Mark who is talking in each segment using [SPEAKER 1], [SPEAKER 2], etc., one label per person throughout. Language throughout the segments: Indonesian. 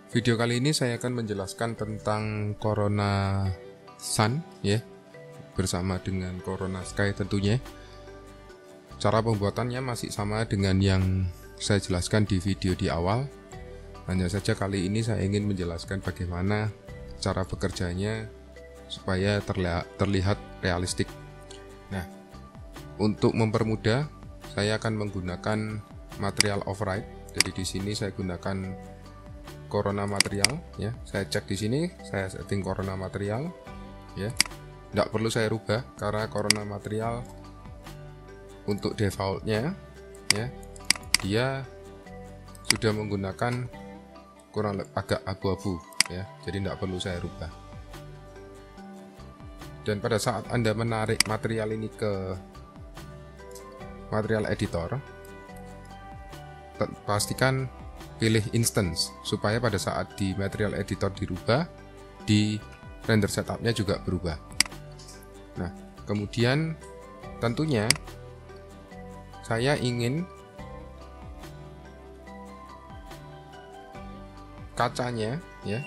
[SPEAKER 1] Video kali ini saya akan menjelaskan tentang Corona Sun ya, bersama dengan Corona Sky tentunya. Cara pembuatannya masih sama dengan yang saya jelaskan di video di awal. Hanya saja kali ini saya ingin menjelaskan bagaimana cara bekerjanya supaya terlihat realistik. Nah, untuk mempermudah saya akan menggunakan material off-white. Jadi di sini saya gunakan Corona material ya. Saya cek di sini, saya setting Corona material ya. Tidak perlu saya rubah karena Corona material untuk defaultnya ya, dia sudah menggunakan agak abu-abu ya. Jadi tidak perlu saya rubah. Dan pada saat Anda menarik material ini ke material editor, pastikan pilih instance supaya pada saat di material editor dirubah, di render setupnya juga berubah. Nah, kemudian tentunya saya ingin kacanya ya,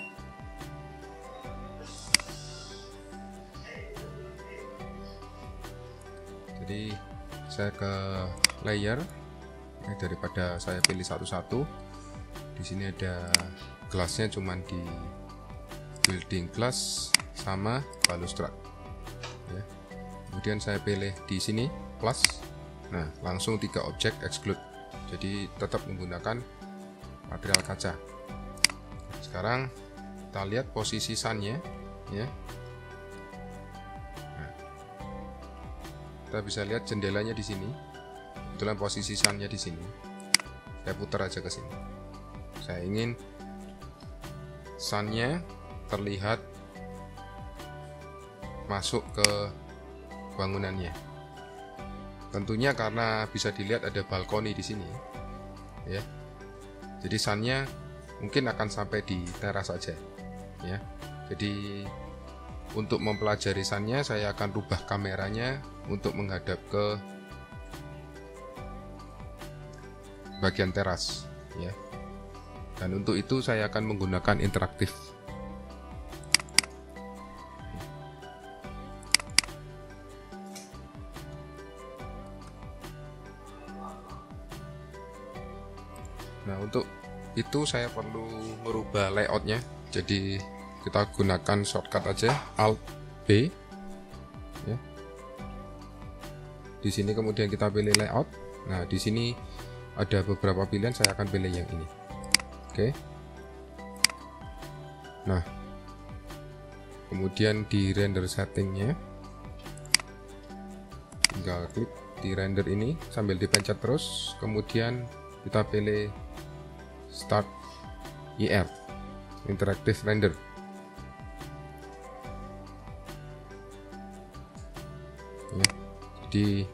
[SPEAKER 1] jadi saya ke layer daripada saya pilih satu-satu. Di sini ada gelasnya cuman di building glass sama balustrade ya. Kemudian saya pilih di sini plus. Nah, langsung 3 objek exclude. Jadi tetap menggunakan material kaca. Sekarang kita lihat posisi sunnya ya. Nah, kita bisa lihat jendelanya di sini. Kebetulan posisi sunnya di sini. Saya putar aja ke sini. Saya ingin sunnya terlihat masuk ke bangunannya. Tentunya karena bisa dilihat ada balkoni di sini, ya. Jadi sunnya mungkin akan sampai di teras saja, ya. Jadi untuk mempelajari sunnya, saya akan rubah kameranya untuk menghadap ke bagian teras, ya. Dan untuk itu saya akan menggunakan interaktif. Nah, untuk itu saya perlu merubah layoutnya. Jadi kita gunakan shortcut aja, Alt B. Ya. Di sini kemudian kita pilih layout. Nah, di sini ada beberapa pilihan, saya akan pilih yang ini. Oke. Nah, kemudian di render settingnya, tinggal klik di render ini sambil dipencet terus, kemudian kita pilih start IR, interactive render. Ya, jadi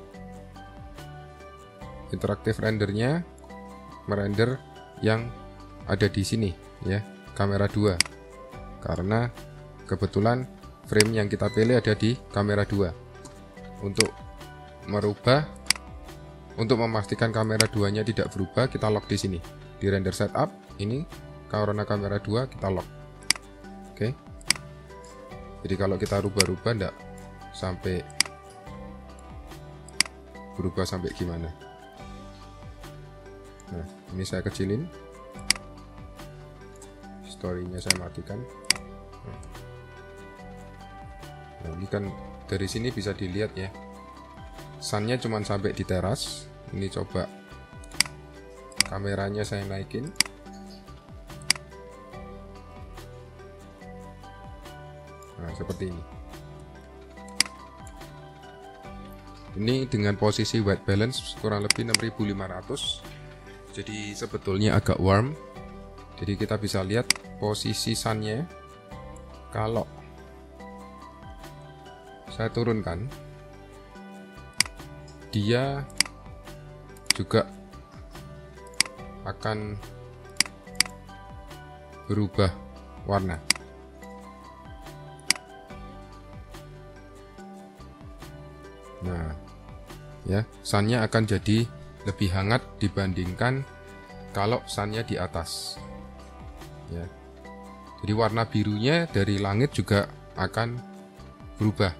[SPEAKER 1] interaktif rendernya merender yang ada di sini ya, kamera 2, karena kebetulan frame yang kita pilih ada di kamera 2. Untuk merubah, untuk memastikan kamera 2-nya tidak berubah, kita lock di sini di render setup. Ini karena kamera 2 kita lock. Oke. Jadi kalau kita rubah-rubah enggak sampai berubah sampai gimana. Nah, ini saya kecilin, story-nya saya matikan. Nah, ini kan dari sini bisa dilihat ya, sunnya cuma sampai di teras. Ini coba kameranya saya naikin. Nah, seperti ini. Ini dengan posisi white balance kurang lebih 6500. Jadi sebetulnya agak warm. Jadi kita bisa lihat posisi sunnya. Kalau saya turunkan, dia juga akan berubah warna. Nah, ya, sunnya akan jadi lebih hangat dibandingkan kalau sunnya di atas. ya. Jadi warna birunya dari langit juga akan berubah.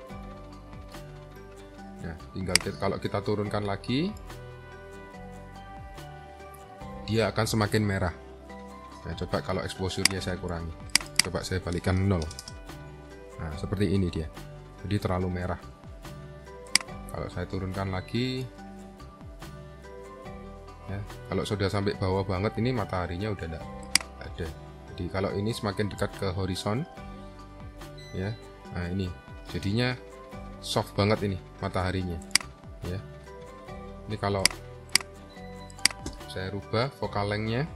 [SPEAKER 1] Nah, tinggal kalau kita turunkan lagi, dia akan semakin merah. Nah, coba kalau exposure-nya saya kurangi, coba saya balikkan 0. Nah, seperti ini dia. Jadi terlalu merah. Kalau saya turunkan lagi, ya, kalau sudah sampai bawah banget ini mataharinya udah enggak ada. Jadi kalau ini semakin dekat ke horizon, ya, nah ini jadinya soft banget ini mataharinya, ya. Ini kalau saya rubah focal length-nya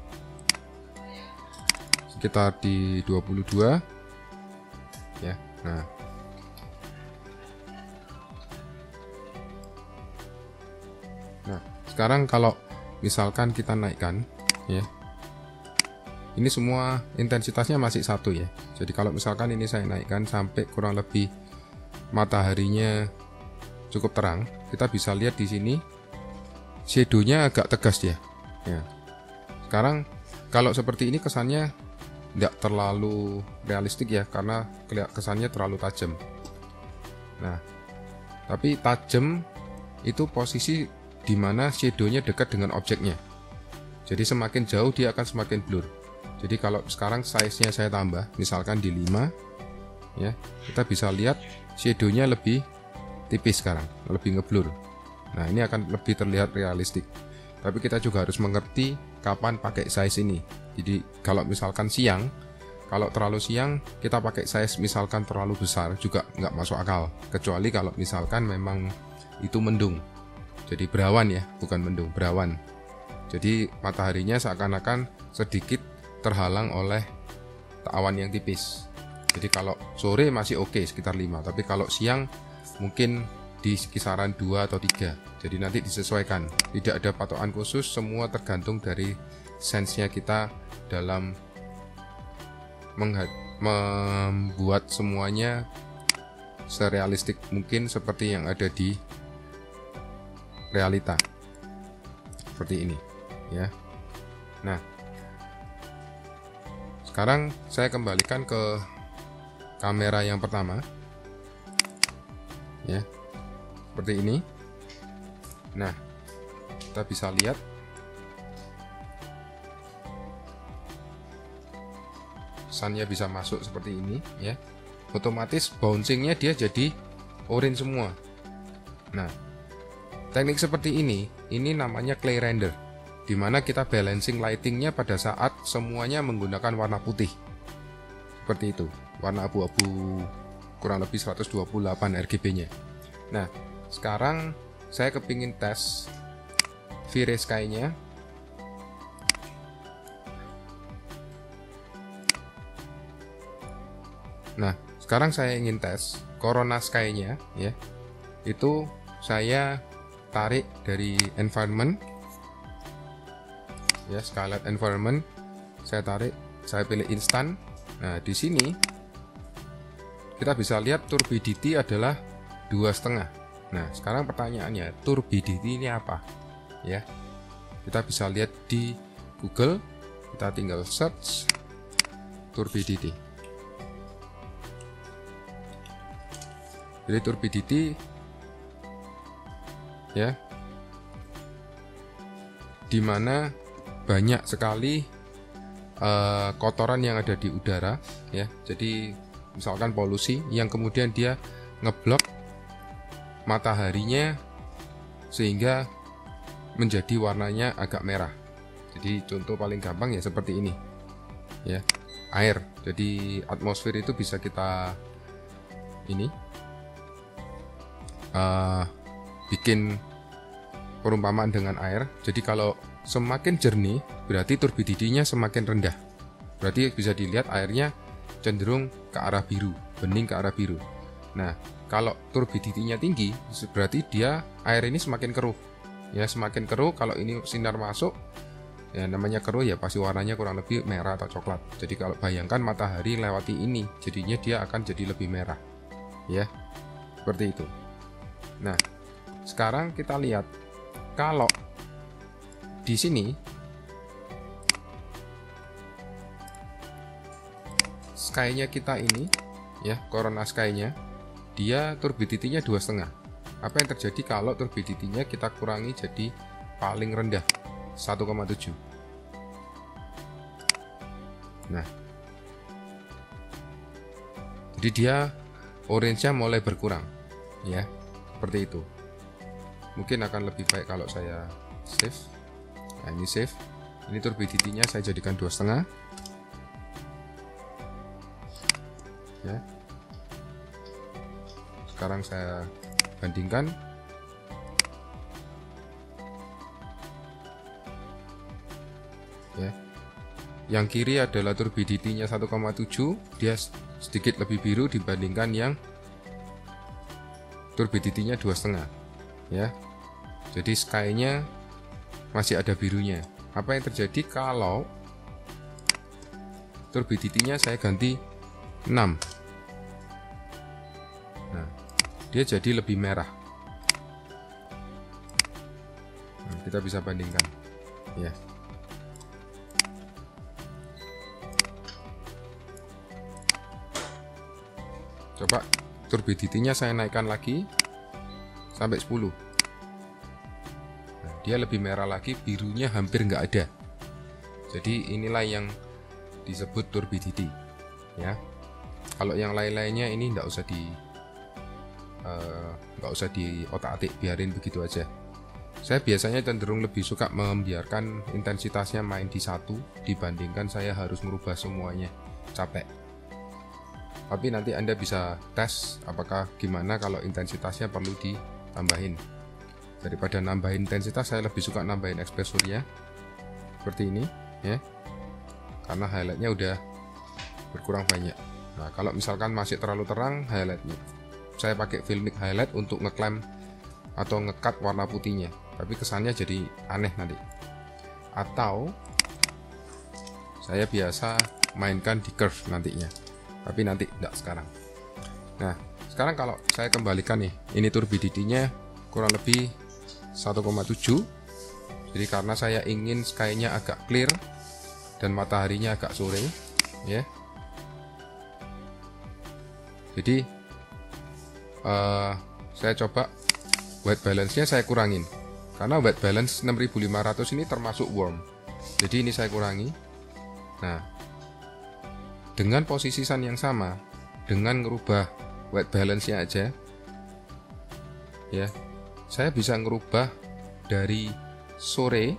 [SPEAKER 1] sekitar di 22, ya. Nah, sekarang kalau misalkan kita naikkan, ya, ini semua intensitasnya masih 1 ya. Jadi kalau misalkan ini saya naikkan sampai kurang lebih mataharinya cukup terang, kita bisa lihat di sini shadow-nya agak tegas ya. Ya. Sekarang kalau seperti ini kesannya tidak terlalu realistik ya, karena kesannya terlalu tajam. Nah, tapi tajam itu posisi dimana shadow-nya dekat dengan objeknya. Jadi semakin jauh dia akan semakin blur. Jadi kalau sekarang size-nya saya tambah, misalkan di 5, ya, kita bisa lihat shadow-nya lebih tipis sekarang, lebih ngeblur. Nah, ini akan lebih terlihat realistik. Tapi kita juga harus mengerti kapan pakai size ini. Jadi kalau misalkan siang, kalau terlalu siang kita pakai size misalkan terlalu besar juga nggak masuk akal. Kecuali kalau misalkan memang itu mendung. Jadi berawan ya, bukan mendung, berawan. Jadi mataharinya seakan-akan sedikit terhalang oleh awan yang tipis. Jadi kalau sore masih oke sekitar 5, tapi kalau siang mungkin di kisaran 2 atau 3. Jadi nanti disesuaikan. Tidak ada patokan khusus, semua tergantung dari sense-nya kita dalam membuat semuanya serealistik mungkin seperti yang ada di realita. Seperti ini, ya. Nah, sekarang saya kembalikan ke kamera yang pertama, ya, seperti ini. Nah, kita bisa lihat sunnya bisa masuk seperti ini, ya. Otomatis bouncingnya dia jadi orange semua. Nah, teknik seperti ini namanya clay render, dimana kita balancing lightingnya pada saat semuanya menggunakan warna putih seperti itu, warna abu-abu kurang lebih 128 RGB nya. Nah, sekarang saya kepingin tes V-Ray Sky nya. Nah, sekarang saya ingin tes Corona Sky nya, ya. Itu saya tarik dari environment, ya, skylight environment, saya tarik, saya pilih instant. Nah, di sini kita bisa lihat turbidity adalah 2,5. Nah, sekarang pertanyaannya, turbidity ini apa? Ya, kita bisa lihat di Google, kita tinggal search turbidity. Jadi turbidity, ya, dimana banyak sekali kotoran yang ada di udara, ya. Jadi misalkan polusi yang kemudian dia ngeblok mataharinya sehingga menjadi warnanya agak merah. Jadi contoh paling gampang ya seperti ini, ya, air. Jadi atmosfer itu bisa kita ini bikin perumpamaan dengan air. Jadi kalau semakin jernih berarti turbidity-nya semakin rendah. Berarti bisa dilihat airnya cenderung ke arah biru, bening ke arah biru. Nah, kalau turbidity-nya tinggi berarti dia air ini semakin keruh. Ya, semakin keruh, kalau ini sinar masuk, ya namanya keruh ya pasti warnanya kurang lebih merah atau coklat. Jadi kalau bayangkan matahari lewati ini, jadinya dia akan jadi lebih merah. Ya. Seperti itu. Nah, sekarang kita lihat kalau di sini sky-nya kita ini ya, corona sky-nya dia turbidity-nya 2,5. Apa yang terjadi kalau turbidity-nya kita kurangi jadi paling rendah 1,7. Nah, jadi dia orange-nya mulai berkurang ya, seperti itu. Mungkin akan lebih baik kalau saya save. Nah, ini save. Ini turbidity-nya saya jadikan 2,5 ya. Sekarang saya bandingkan. Ya. Yang kiri adalah turbidity-nya 1,7, dia sedikit lebih biru dibandingkan yang turbidity-nya 2,5 ya. Jadi sky-nya masih ada birunya. Apa yang terjadi kalau turbidity-nya saya ganti 6? Nah, dia jadi lebih merah. Nah, kita bisa bandingkan ya. Coba turbidity-nya saya naikkan lagi sampai 10. Nah, dia lebih merah lagi, birunya hampir nggak ada. Jadi inilah yang disebut turbidity ya. Kalau yang lain-lainnya ini nggak usah di otak-atik, biarin begitu aja. Saya biasanya cenderung lebih suka membiarkan intensitasnya main di 1 dibandingkan saya harus merubah semuanya, capek. Tapi nanti Anda bisa tes apakah gimana kalau intensitasnya perlu ditambahin. Daripada nambahin intensitas, saya lebih suka nambahin exposure-nya seperti ini ya, karena highlightnya udah berkurang banyak. Nah, kalau misalkan masih terlalu terang highlightnya, saya pakai filmic highlight untuk ngeklaim atau ngecut warna putihnya, tapi kesannya jadi aneh nanti. Atau saya biasa mainkan di curve nantinya, tapi nanti enggak sekarang. Nah, sekarang kalau saya kembalikan nih, ini turbidity-nya kurang lebih 1,7. Jadi karena saya ingin sky-nya agak clear dan mataharinya agak sore ya. Jadi saya coba white balance-nya saya kurangin, karena white balance 6500 ini termasuk warm. Jadi ini saya kurangi. Nah, dengan posisi sun yang sama, dengan ngerubah white balance-nya aja ya, saya bisa ngerubah dari sore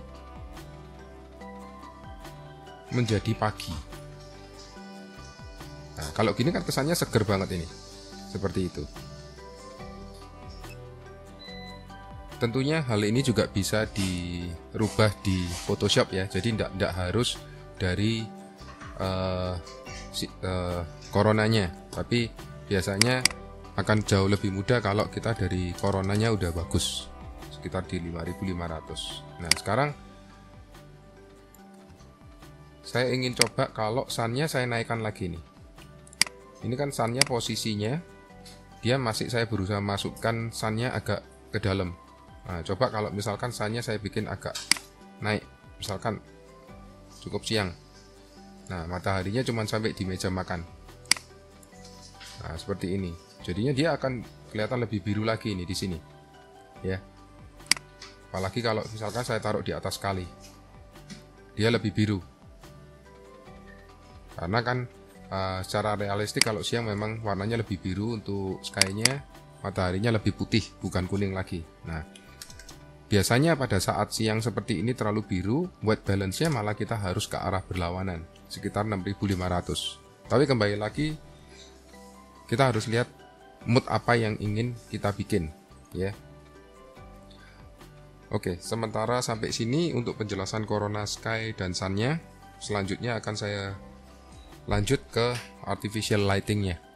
[SPEAKER 1] menjadi pagi. Nah, kalau gini kan kesannya seger banget ini, seperti itu. Tentunya hal ini juga bisa dirubah di Photoshop ya, jadi tidak harus dari coronanya, tapi biasanya akan jauh lebih mudah kalau kita dari coronanya udah bagus, sekitar di 5500. Nah, sekarang saya ingin coba kalau sunnya saya naikkan lagi nih. Ini kan sunnya posisinya dia masih, saya berusaha masukkan sunnya agak ke dalam. Nah, coba kalau misalkan sunnya saya bikin agak naik, misalkan cukup siang. Nah, mataharinya cuma sampai di meja makan. Nah, seperti ini. Jadinya dia akan kelihatan lebih biru lagi ini di sini. Ya. Apalagi kalau misalkan saya taruh di atas kali. Dia lebih biru. Karena kan secara realistik kalau siang memang warnanya lebih biru untuk sky-nya, mataharinya lebih putih, bukan kuning lagi. Nah, biasanya pada saat siang seperti ini terlalu biru, white balance-nya malah kita harus ke arah berlawanan, sekitar 6500. Tapi kembali lagi, kita harus lihat mood apa yang ingin kita bikin ya. Oke, sementara sampai sini untuk penjelasan corona sky dan sun-nya. Selanjutnya akan saya lanjut ke artificial lighting-nya.